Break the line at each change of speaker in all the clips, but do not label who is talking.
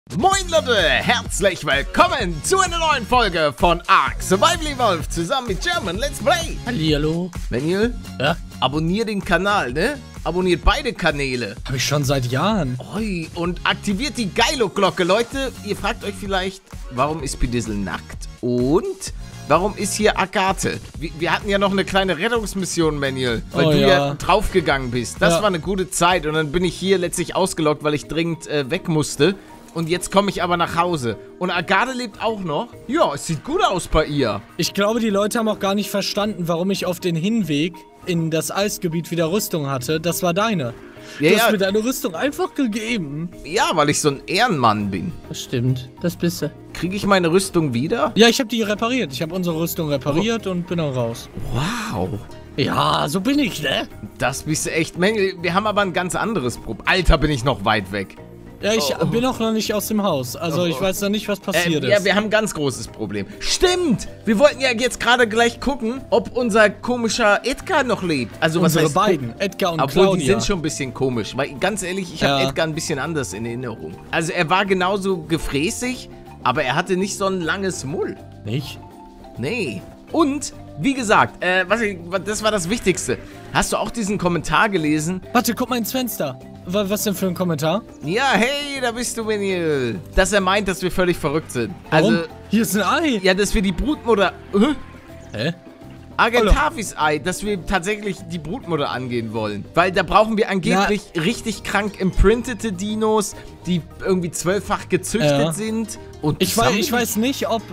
Moin Leute, herzlich willkommen zu einer neuen Folge von Ark Survival Evolved zusammen mit German Let's Play.
Hallihallo.
Daniel,
Ja?
abonniert den Kanal, ne? Abonniert beide Kanäle.
Habe ich schon seit Jahren.
Oi, und aktiviert die Geilo-Glocke. Leute, ihr fragt euch vielleicht, warum ist Pidissel nackt? Und warum ist hier Agathe? Wir hatten ja noch eine kleine Rettungsmission, Manuel, weil du ja draufgegangen bist. Das war eine gute Zeit und dann bin ich hier letztlich ausgelockt, weil ich dringend weg musste. Und jetzt komme ich aber nach Hause. Und Agathe lebt auch noch. Ja, es sieht gut aus bei ihr.
Ich glaube, die Leute haben auch gar nicht verstanden, warum ich auf den Hinweg in das Eisgebiet wieder Rüstung hatte. Das war deine. Du hast mir deine Rüstung einfach gegeben.
Ja, weil ich so ein Ehrenmann bin.
Das stimmt, das bist du.
Kriege ich meine Rüstung wieder?
Ja, ich habe die repariert. Ich habe unsere Rüstung repariert und bin dann raus.
Wow.
Ja, so bin ich, ne?
Das bist du echt. Wir haben aber ein ganz anderes Problem. Alter, bin ich noch weit weg.
Ja, ich bin auch noch nicht aus dem Haus. Also ich weiß noch nicht, was passiert ist.
Ja, wir haben ein ganz großes Problem. Stimmt! Wir wollten ja jetzt gerade gleich gucken, ob unser komischer Edgar noch lebt. Also
unsere
was heißt,
beiden, Edgar und
Claudia. Obwohl, die sind
Claudia.
schon ein bisschen komisch. Weil, ganz ehrlich, ich habe Edgar ein bisschen anders in Erinnerung. Also er war genauso gefräßig, aber er hatte nicht so ein langes Mull.
Nicht?
Nee. Und, wie gesagt, das war das Wichtigste. Hast du auch diesen Kommentar gelesen?
Warte, guck mal ins Fenster. Was denn für ein Kommentar?
Ja, hey, da bist du, Manuel. Dass er meint, dass wir völlig verrückt sind.
Warum?
Also,
hier ist ein Ei.
ja, dass wir die Brutmutter...
Hä?
Argentavis Ei, dass wir tatsächlich die Brutmutter angehen wollen. Weil da brauchen wir angeblich richtig krank imprintete Dinos, die irgendwie 12-fach gezüchtet sind. Und
ich weiß nicht, ob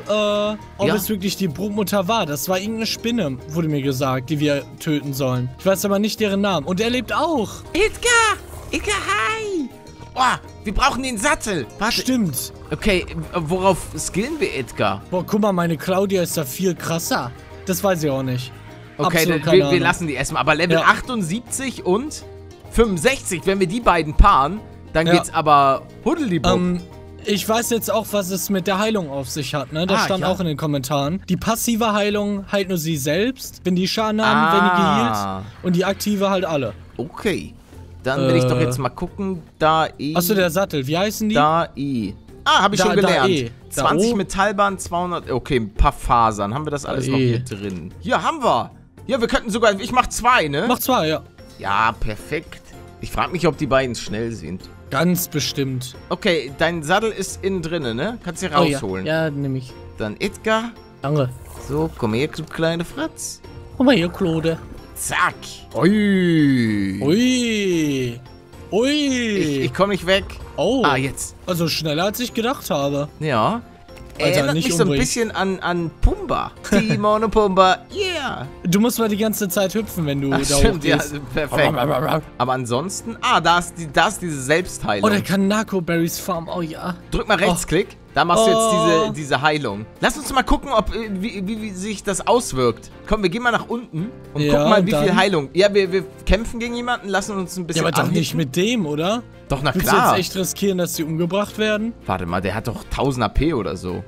es wirklich die Brutmutter war. Das war irgendeine Spinne, wurde mir gesagt, die wir töten sollen. Ich weiß aber nicht deren Namen. Und er lebt auch.
Edgar! Edgar, hi! Oh, wir brauchen den Sattel. Warte.
Stimmt.
Okay, worauf skillen wir Edgar?
Boah, guck mal, meine Claudia ist da viel krasser. Das weiß ich auch nicht.
Okay, wir lassen die erstmal. Aber Level 78 und 65, wenn wir die beiden paaren, dann geht's aber huddeldibuck.
Ich weiß jetzt auch, was es mit der Heilung auf sich hat, ne? Das stand auch in den Kommentaren. Die passive Heilung heilt nur sie selbst, wenn die Schaden haben, wenn die geheilt. Und die aktive halt alle.
Okay. Dann will ich doch jetzt mal gucken.
Achso, der Sattel. Wie heißen die?
Habe ich schon gelernt. 20
O.
Metallbahn, 200... Okay, ein paar Fasern. Haben wir das alles noch hier drin? Hier, haben wir. Ja, wir könnten sogar... Ich mach 2, ne?
Mach 2, ja.
Ja, perfekt. Ich frage mich, ob die beiden schnell sind.
Ganz bestimmt.
Okay, dein Sattel ist innen drinne, ne? Kannst du rausholen.
Ja, nehme ich.
Dann Edgar.
Danke.
So, komm her, du kleine Fratz.
Komm mal hier, Claude.
Zack. Ui.
Ui. Ui.
Ich komm nicht weg.
Oh.
Ah, jetzt.
Also schneller, als ich gedacht habe.
Ja.
Alter,
Erinnert
nicht
mich so ein bisschen an Pumba. Timon und Pumba, yeah.
Du musst mal die ganze Zeit hüpfen, wenn du da
stimmt, ja,
hochgehst.
perfekt. Aber ansonsten, da ist diese Selbstheilung.
Oh, der kann Narco-Berries farmen, oh ja.
Drück mal Rechtsklick, da machst du jetzt diese Heilung. Lass uns mal gucken, wie sich das auswirkt. Komm, wir gehen mal nach unten und gucken mal, wie viel Heilung. Ja, wir kämpfen gegen jemanden, lassen uns ein bisschen
Ja, aber doch nicht mit dem, oder?
Doch, na
Willst
klar.
du jetzt echt riskieren, dass die umgebracht werden?
Warte mal, der hat doch 1000 AP oder so.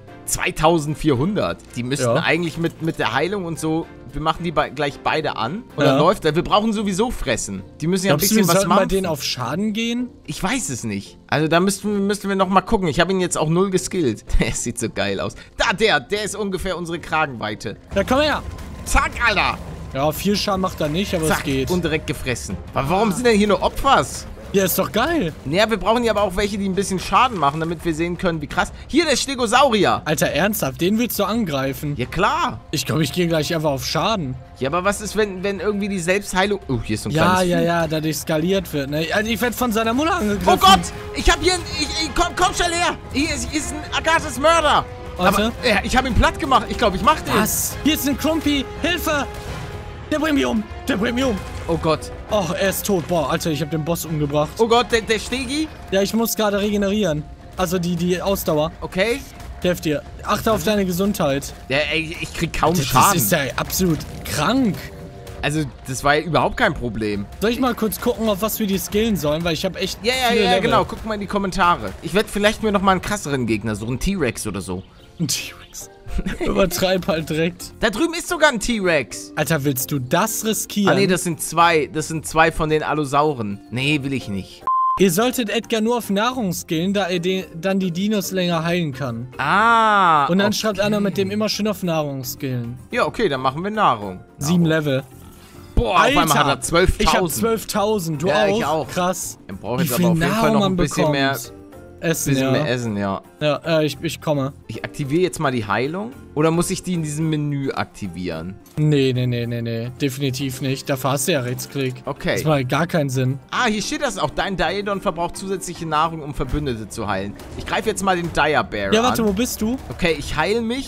2400. Die müssten eigentlich mit der Heilung und so, wir machen die gleich beide an und dann läuft er. Wir brauchen sowieso fressen. Die müssen ja ein bisschen was machen.
Bei denen auf Schaden gehen?
Ich weiß es nicht. Also da müssten wir noch mal gucken. Ich habe ihn jetzt auch 0 geskillt. Der sieht so geil aus. Da, der ist ungefähr unsere Kragenweite.
Ja, komm her.
Zack, Alter.
Ja, viel Schaden macht er nicht, aber es geht.
Und direkt gefressen. Aber warum sind denn hier nur Opfers?
Ja, ist doch geil.
Naja, wir brauchen ja aber auch welche, die ein bisschen Schaden machen, damit wir sehen können, wie krass. Hier, der Stegosaurier.
Alter, ernsthaft? Den willst du angreifen?
Ja, klar.
Ich glaube, ich gehe gleich einfach auf Schaden.
Ja, aber was ist, wenn irgendwie die Selbstheilung... Oh, hier ist so ein kleines Vieh.
Ja, dadurch skaliert wird, ne? Also ich werde von seiner Mutter angegriffen.
Oh Gott! Ich hab hier einen... Komm schnell her! Hier ist ein Agathes Mörder.
Warte.
Aber, ich habe ihn platt gemacht. Ich glaube, ich mach den.
Was? Hier ist ein Klumpy. Hilfe! Der bringt mich um. Der bringt mich um.
Oh Gott.
Och, er ist tot. Boah, Alter, ich habe den Boss umgebracht.
Oh Gott, der Stegi?
Ja, ich muss gerade regenerieren. Also die Ausdauer.
Okay.
Helft dir. Achte auf deine Gesundheit.
Ja, ey, ich krieg kaum
Das
Schaden.
ist ja absolut krank.
Also, das war ja überhaupt kein Problem.
Soll ich mal kurz gucken, auf was wir die skillen sollen? Weil ich habe echt viele Level.
Genau. Guck mal in die Kommentare. Ich werde vielleicht mir noch mal einen krasseren Gegner, so einen T-Rex oder so.
Ein T-Rex. Übertreib halt direkt.
Da drüben ist sogar ein T-Rex.
Alter, willst du das riskieren?
Ah, nee, das sind zwei von den Allosauriern. Nee, will ich nicht.
Ihr solltet Edgar nur auf Nahrung skillen, da er dann die Dinos länger heilen kann.
Ah,
und dann schreibt einer mit dem immer schön auf Nahrung skillen.
Ja, okay, dann machen wir Nahrung.
7 Level.
Boah, Alter, auf einmal hat er 12.000.
Ich hab 12.000, du
ja,
auch?
Ich auch.
Krass.
Dann brauche ich aber auf jeden Fall noch ein bisschen mehr
Essen,
mehr Essen, ja.
Ja, ich komme.
Ich aktiviere jetzt mal die Heilung. Oder muss ich die in diesem Menü aktivieren?
Nee. Definitiv nicht. Dafür hast du ja Rechtsklick.
Okay.
Das macht gar keinen Sinn.
Ah, hier steht das auch. Dein Diadon verbraucht zusätzliche Nahrung, um Verbündete zu heilen. Ich greife jetzt mal den Dire Bear an.
Ja, warte, wo bist du?
Okay, ich heile mich.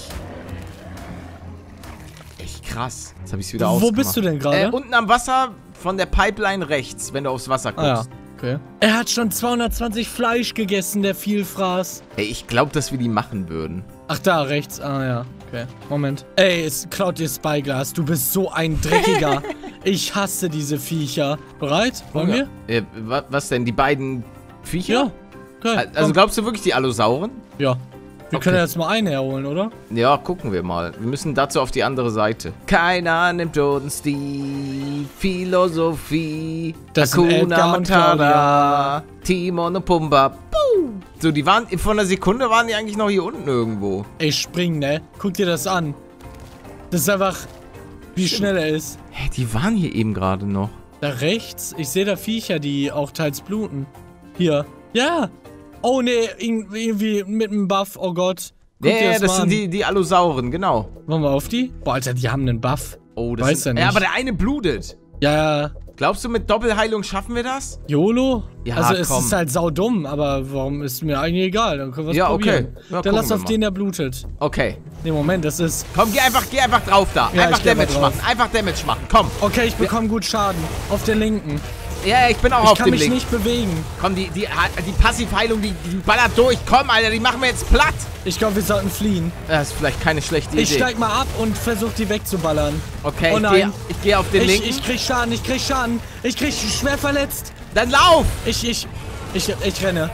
Echt krass. Jetzt habe ich es wieder ausgemacht.
Wo bist du denn gerade?
Unten am Wasser von der Pipeline rechts, wenn du aufs Wasser guckst.
Ah, ja. Okay. Er hat schon 220 Fleisch gegessen, der Vielfraß.
Ey, ich glaube, dass wir die machen würden.
Ach, da rechts. Ah, ja. Okay. Moment. Ey, es klaut dir Spyglass. Du bist so ein Dreckiger. Ich hasse diese Viecher. Bereit? Wollen wir?
Was denn? Die beiden Viecher?
Ja. Okay,
also glaubst du wirklich die Allosauren?
Ja. Wir können jetzt mal einen herholen, oder?
Ja, gucken wir mal. Wir müssen dazu auf die andere Seite. Keiner nimmt uns die Philosophie.
Das Hakuna Matata.
Timon und Pumba. So, die waren, vor einer Sekunde waren die eigentlich noch hier unten irgendwo.
Ey, spring, ne? Guck dir das an. Das ist einfach, wie schnell er ist.
Hä, die waren hier eben gerade noch.
Da rechts? Ich sehe da Viecher, die auch teils bluten. Hier. Ja. Oh, ne, irgendwie mit einem Buff. Oh Gott.
Ja, das sind die Allosauren, genau.
Wollen wir auf die? Boah, Alter, die haben einen Buff.
Oh, das ist ja nicht. Ja, aber der eine blutet.
Ja.
Glaubst du, mit Doppelheilung schaffen wir das?
YOLO?
Ja,
also es ist halt saudumm, aber warum ist mir eigentlich egal? Dann können wir es probieren.
Okay. Ja,
dann lass auf den, der blutet.
Okay.
Nee, Moment, das ist...
Komm, geh einfach drauf da.
Ja,
einfach Damage machen. Einfach Damage machen. Komm.
Okay, ich bekomme gut Schaden. Auf der linken.
Ja, ich bin auch auf dem Link.
Ich kann mich nicht bewegen.
Komm, die Passivheilung, die ballert durch. Komm, Alter, die machen wir jetzt platt.
Ich glaube, wir sollten fliehen.
Das ist vielleicht keine schlechte Idee.
Ich steig mal ab und versuch die wegzuballern.
Okay, ich geh auf den Link.
Ich krieg Schaden. Ich krieg schwer verletzt.
Dann lauf!
Ich renne.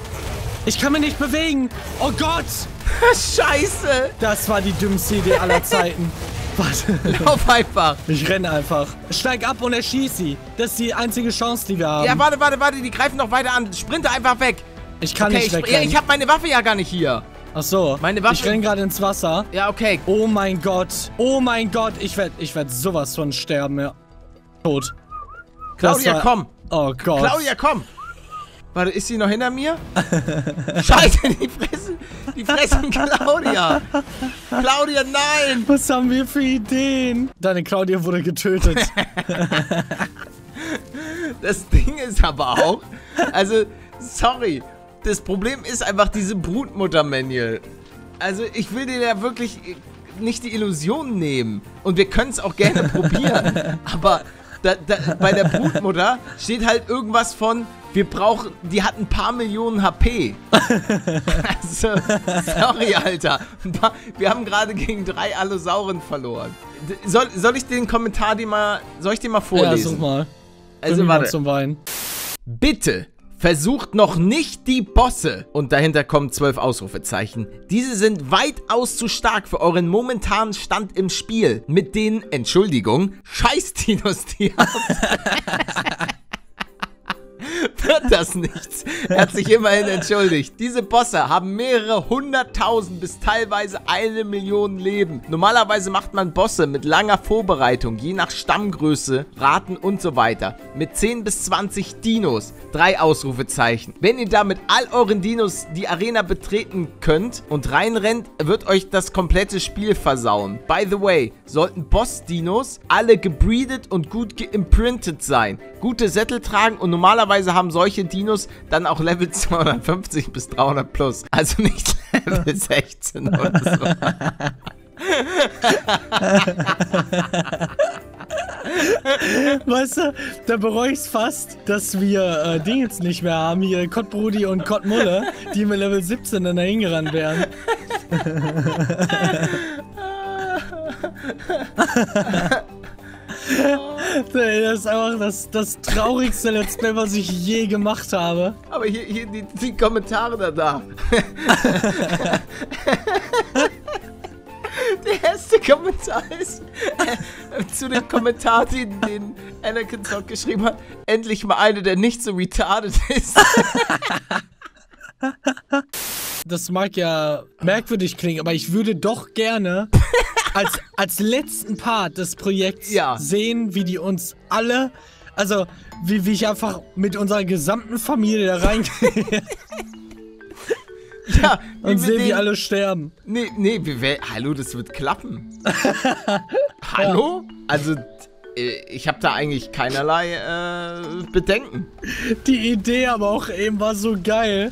Ich kann mich nicht bewegen. Oh Gott!
Scheiße!
Das war die dümmste Idee aller Zeiten. Warte.
Lauf einfach.
Ich renne einfach. Steig ab und erschieß sie. Das ist die einzige Chance, die wir haben.
Ja, warte. Die greifen noch weiter an. Sprinte einfach weg.
Ich kann nicht wegrennen.
Ich habe meine Waffe ja gar nicht hier.
Ach so.
Meine Waffe.
Ich renne gerade ins Wasser.
Ja, okay.
Oh mein Gott. Oh mein Gott. Ich werd sowas von sterben. Ja. Tot.
Claudia, komm.
Oh Gott.
Claudia, komm. Warte, ist sie noch hinter mir? Scheiße, die fressen Claudia. Claudia, nein.
Was haben wir für Ideen? Deine Claudia wurde getötet.
Das Ding ist aber auch, also, sorry, das Problem ist einfach diese Brutmutter-Manual. Also, ich will dir ja wirklich nicht die Illusion nehmen. Und wir können es auch gerne probieren. Aber bei der Brutmutter steht halt irgendwas von, die hat ein paar Millionen HP. Also, sorry, Alter. Wir haben gerade gegen 3 Allosauren verloren. Soll ich den Kommentar dir mal vorlesen?
Ja, such mal.
Also, warte.
Zum Weinen.
Bitte versucht noch nicht die Bosse. Und dahinter kommen 12 Ausrufezeichen. Diese sind weitaus zu stark für euren momentanen Stand im Spiel. Mit den, Entschuldigung, Scheiß-Dinos, die habt. Wird das nichts. Er hat sich immerhin entschuldigt. Diese Bosse haben mehrere 100.000 bis teilweise 1 Million Leben. Normalerweise macht man Bosse mit langer Vorbereitung, je nach Stammgröße, Raten und so weiter. Mit 10 bis 20 Dinos. 3 Ausrufezeichen. Wenn ihr da mit all euren Dinos die Arena betreten könnt und reinrennt, wird euch das komplette Spiel versauen. By the way, sollten Boss-Dinos alle gebreedet und gut geimprintet sein. Gute Sättel tragen und normalerweise haben solche Dinos dann auch Level 250 bis 300 plus. Also nicht Level 16 oder so.
Weißt du, da bereue ich's fast, dass wir Ding jetzt nicht mehr haben. Hier Kottbrudi und Kottmulle, die mit Level 17 dann dahin gerannt wären. Das ist einfach das traurigste Let's Play, was ich je gemacht habe.
Aber hier die Kommentare da. Der erste Kommentar ist zu dem Kommentar, den Anakin Talk geschrieben hat. Endlich mal eine, der nicht so retarded ist.
Das mag ja merkwürdig klingen, aber ich würde doch gerne als letzten Part des Projekts sehen, wie die uns alle, also wie ich einfach mit unserer gesamten Familie da reingehe.
Ja,
und sehen, wie alle sterben.
Nee, hallo, das wird klappen. Hallo? Ja. Also, ich habe da eigentlich keinerlei Bedenken. Die
Idee aber auch eben war so geil.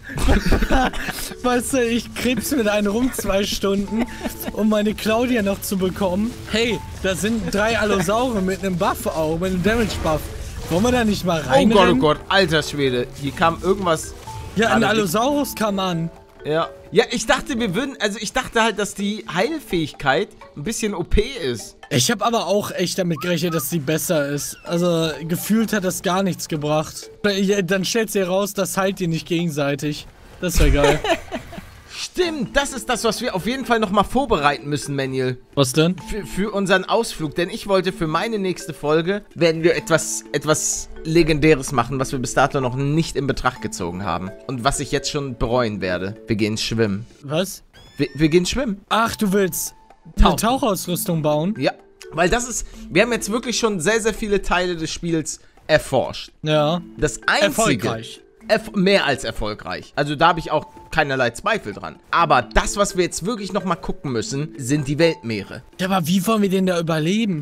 Weißt du, ich krebs mit einem rum 2 Stunden, um meine Claudia noch zu bekommen. Hey, da sind 3 Allosaure mit einem Buff auch, mit einem Damage-Buff. Wollen wir da nicht mal rein?
Oh Gott, alter Schwede. Hier kam irgendwas...
Ja, ein Allosaurus kam an.
Ja, ich dachte, ich dachte halt, dass die Heilfähigkeit ein bisschen OP ist.
Ich habe aber auch echt damit gerechnet, dass sie besser ist. Also, gefühlt hat das gar nichts gebracht. Dann stellt sie raus, das heilt ihr nicht gegenseitig. Das wäre geil.
Stimmt, das ist das, was wir auf jeden Fall nochmal vorbereiten müssen, Manuel.
Was denn?
Für unseren Ausflug, denn ich wollte für meine nächste Folge, werden wir etwas Legendäres machen, was wir bis dato noch nicht in Betracht gezogen haben. Und was ich jetzt schon bereuen werde. Wir gehen schwimmen.
Was?
Wir gehen schwimmen.
Ach, du willst eine Tauchausrüstung bauen?
Ja, weil wir haben jetzt wirklich schon sehr, sehr viele Teile des Spiels erforscht.
Ja.
Das Einzige...
Erfolgreich.
Mehr als erfolgreich. Also da habe ich auch keinerlei Zweifel dran. Aber das, was wir jetzt wirklich nochmal gucken müssen, sind die Weltmeere.
Ja, aber wie wollen wir denn da überleben?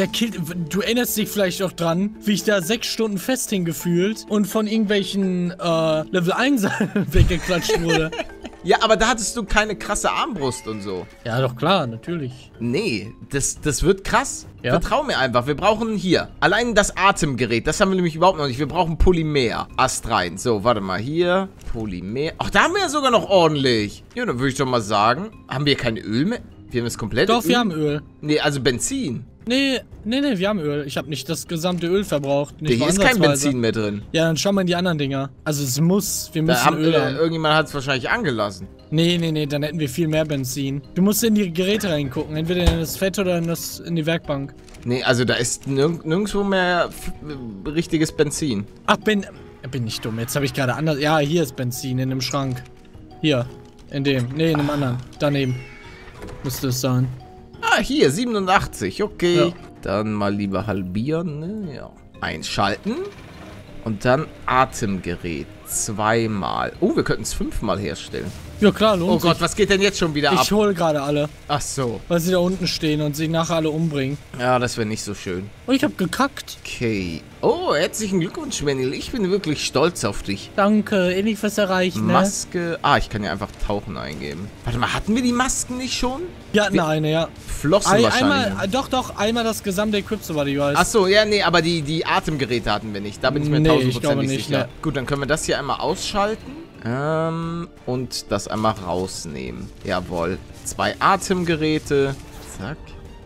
Du erinnerst dich vielleicht auch dran, wie ich da 6 Stunden fest hingefühlt und von irgendwelchen Level 1 weggeklatscht wurde.
Ja, aber da hattest du keine krasse Armbrust und so.
Ja, doch klar, natürlich.
Nee, das wird krass.
Ja?
Vertrau mir einfach. Wir brauchen hier allein das Atemgerät. Das haben wir nämlich überhaupt noch nicht. Wir brauchen Polymer. Astrein. So, warte mal. Hier. Polymer. Ach, da haben wir ja sogar noch ordentlich. Ja, dann würde ich doch mal sagen, haben wir kein Öl mehr? Wir haben das komplette Öl?
Doch, wir haben Öl.
Nee, also Benzin.
Nee, wir haben Öl. Ich habe nicht das gesamte Öl verbraucht.
Nicht hier ist kein Benzin mehr drin.
Ja, dann schau mal in die anderen Dinger. Also wir müssen Öl haben.
Irgendjemand hat es wahrscheinlich angelassen.
Nee, dann hätten wir viel mehr Benzin. Du musst in die Geräte reingucken. Entweder in das Fett oder in die Werkbank.
Nee, also da ist nirgendwo mehr richtiges Benzin.
Ach, bin ich dumm. Jetzt habe ich gerade anders... Ja, hier ist Benzin in dem Schrank. Hier. In dem. Nee, in dem anderen. Daneben. Müsste es sein.
Ah, hier, 87, okay.
Ja.
Dann mal lieber halbieren, ne? Ja. Einschalten. Und dann Atemgerät. 2-mal. Oh, wir könnten es 5-mal herstellen.
Ja, klar, lohnt sich.
Oh Gott, was geht denn jetzt schon wieder ab?
Ich hole gerade alle.
Ach so.
Weil sie da unten stehen und sich nachher alle umbringen.
Ja, das wäre nicht so schön.
Oh, ich habe gekackt.
Okay. Oh, herzlichen Glückwunsch, Manuel. Ich bin wirklich stolz auf dich.
Danke, ähnlich was erreichen, ne?
Maske. Ah, ich kann ja einfach Tauchen eingeben. Warte mal, hatten wir die Masken nicht schon?
Wir hatten eine, ja.
Flossen wahrscheinlich.
Doch, einmal das gesamte Equip, soweit ich weiß.
Ach so, ja, nee, aber die Atemgeräte hatten wir nicht. Da bin ich mir 1000% nicht sicher.
Ne.
Gut, dann können wir das hier einmal ausschalten. Und das einmal rausnehmen. Jawohl. 2 Atemgeräte. Zack.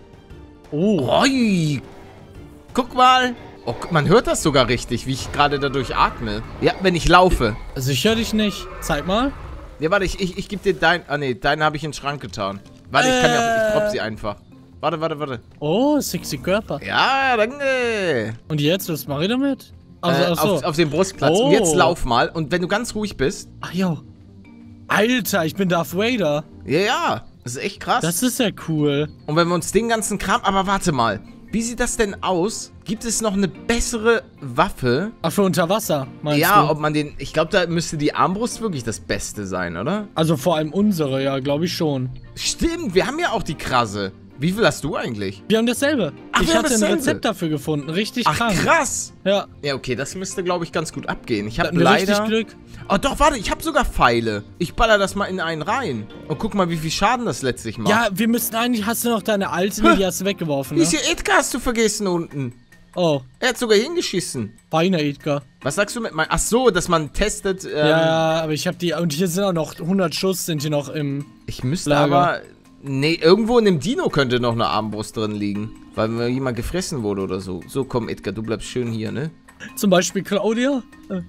Oh.
Oi. Guck mal. Oh, man hört das sogar richtig, wie ich gerade dadurch atme. Ja, wenn ich laufe.
Also ich höre dich nicht. Zeig mal.
Ja, warte, ich gebe dir dein... Ah, nee, deinen habe ich in den Schrank getan. Warte, ich kann ja... Ich droppe sie einfach. Warte.
Oh, sexy Körper.
Ja, danke.
Und jetzt, was mache ich damit? Also,
auf dem Brustplatz.
Oh.
Und jetzt lauf mal. Und wenn du ganz ruhig bist...
Ach, jo. Alter, ich bin Darth Vader.
Ja. Das ist echt krass.
Das ist ja cool.
Und wenn wir uns den ganzen Kram... Aber warte mal. Wie sieht das denn aus? Gibt es noch eine bessere Waffe?
Ach, für unter Wasser, meinst du?
Ja, ob man den... Ich glaube, da müsste die Armbrust wirklich das Beste sein, oder?
Also vor allem unsere, ja, glaube ich schon.
Stimmt, wir haben ja auch die krasse. Wie viel hast du eigentlich?
Wir haben dasselbe.
Ach,
ich hatte ein Rezept dafür gefunden. Richtig krank.
Ach, krass.
Ja.
Ja, okay, das müsste, glaube ich, ganz gut abgehen. Ich habe
leider... richtig Glück.
Oh, doch, warte, ich habe sogar Pfeile. Ich baller das mal in einen rein. Und guck mal, wie viel Schaden das letztlich macht.
Ja, wir müssten eigentlich... Hast du noch deine alte? Die hast du weggeworfen, ne?
Ist hier Edgar, hast du vergessen unten.
Oh.
Er hat sogar hingeschissen.
Feiner Edgar.
Was sagst du mit meinem... Ach so, dass man testet...
Ja, aber ich habe die... Und hier sind auch noch 100 Schuss, sind hier noch im
Ich müsste
Lager.
aber... Nee, irgendwo in dem Dino könnte noch eine Armbrust drin liegen. Weil mir jemand gefressen wurde oder so. So, komm, Edgar, du bleibst schön hier, ne?
Zum Beispiel Claudia.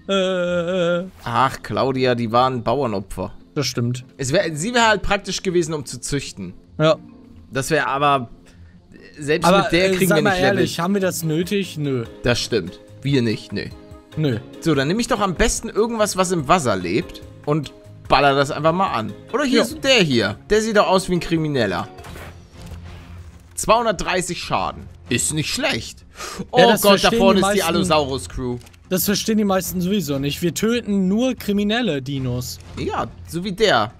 Ach, Claudia, die war ein Bauernopfer.
Das stimmt.
Sie wäre halt praktisch gewesen, um zu züchten.
Ja.
Das wäre aber... Selbst mit der kriegen wir nicht
ehrlich, haben wir das nötig? Nö.
Das stimmt. Wir nicht, nö.
Nö.
So, dann nehme ich doch am besten irgendwas, was im Wasser lebt und baller das einfach mal an. Oder hier ist der hier. Der sieht doch aus wie ein Krimineller. 230 Schaden. Ist nicht schlecht. Oh ja, Gott, da vorne ist die Allosaurus-Crew.
Das verstehen die meisten sowieso nicht. Wir töten nur kriminelle Dinos.
Ja, so wie der.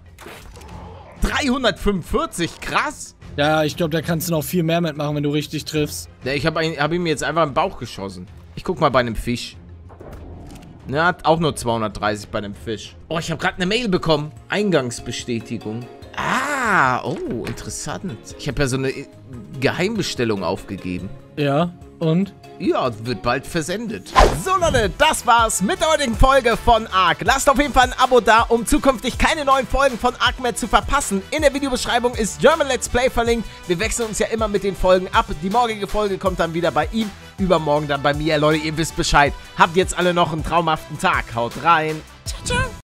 345, krass.
Ja, ich glaube, da kannst du noch viel mehr mitmachen, wenn du richtig triffst.
Ja, ich hab ihm jetzt einfach im Bauch geschossen. Ich guck mal bei einem Fisch. Ne, hat auch nur 230 bei einem Fisch. Oh, ich habe gerade eine Mail bekommen. Eingangsbestätigung. Ah, oh, interessant. Ich habe ja so eine Geheimbestellung aufgegeben.
Ja, und?
Ja, wird bald versendet. So Leute, das war's mit der heutigen Folge von Ark. Lasst auf jeden Fall ein Abo da, um zukünftig keine neuen Folgen von Ark mehr zu verpassen. In der Videobeschreibung ist German Let's Play verlinkt. Wir wechseln uns ja immer mit den Folgen ab. Die morgige Folge kommt dann wieder bei ihm, übermorgen dann bei mir. Leute, ihr wisst Bescheid. Habt jetzt alle noch einen traumhaften Tag. Haut rein. Ciao, ciao.